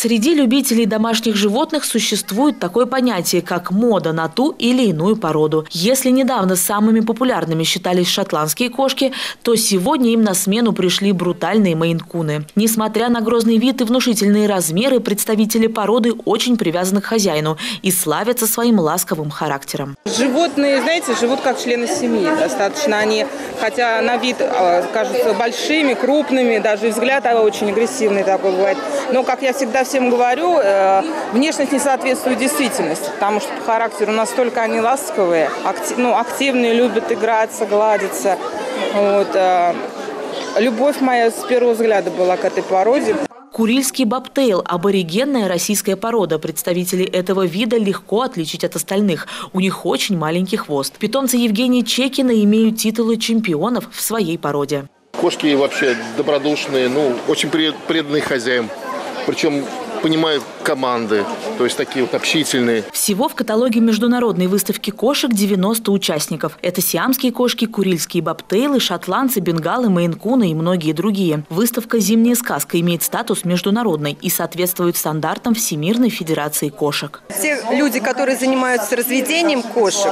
Среди любителей домашних животных существует такое понятие, как мода на ту или иную породу. Если недавно самыми популярными считались шотландские кошки, то сегодня им на смену пришли брутальные мейн-куны. Несмотря на грозный вид и внушительные размеры, представители породы очень привязаны к хозяину и славятся своим ласковым характером. Животные, знаете, живут как члены семьи. Достаточно они, хотя на вид кажутся большими, крупными, даже взгляд очень агрессивный такой бывает. Но, как я всегда всем говорю, внешность не соответствует действительности, потому что по характеру настолько они ласковые, активные, любят играться, гладиться. Вот. Любовь моя с первого взгляда была к этой породе. Курильский бобтейл – аборигенная российская порода. Представителей этого вида легко отличить от остальных. У них очень маленький хвост. Питомцы Евгения Чекина имеют титулы чемпионов в своей породе. Кошки вообще добродушные, очень преданные хозяям. Причем понимают команды, то есть такие вот общительные. Всего в каталоге международной выставки кошек 90 участников. Это сиамские кошки, курильские бобтейлы, шотландцы, бенгалы, мейн-куны и многие другие. Выставка «Зимняя сказка» имеет статус международной и соответствует стандартам Всемирной Федерации кошек. Те люди, которые занимаются разведением кошек,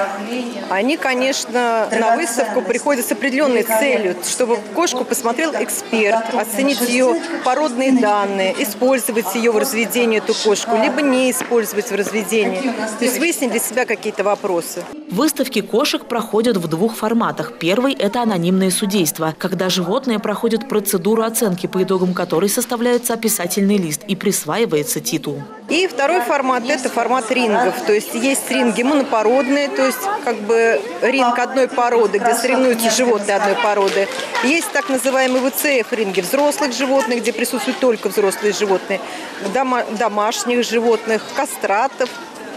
они, конечно, на выставку приходят с определенной целью, чтобы кошку посмотрел эксперт, оценить ее породные данные, использовать ее в разведении, эту кошку, либо не использовать в разведении. То есть выяснить для себя какие-то вопросы. Выставки кошек проходят в двух форматах. Первый – это анонимное судейство, когда животное проходит процедуру оценки, по итогам которой составляется описательный лист и присваивается титул. И второй формат – это формат рингов. То есть есть ринги монопородные, то есть ринг одной породы, где соревнуются животные одной породы. Есть так называемые ВЦФ-ринги взрослых животных, где присутствуют только взрослые животные, домашних животных, кастратов,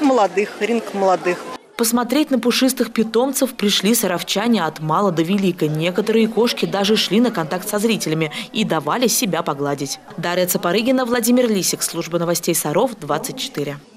ринг молодых. Посмотреть на пушистых питомцев пришли саровчане от мала до велика. Некоторые кошки даже шли на контакт со зрителями и давали себя погладить. Дарья Цапарыгина, Владимир Лисик, служба новостей Саров, 24.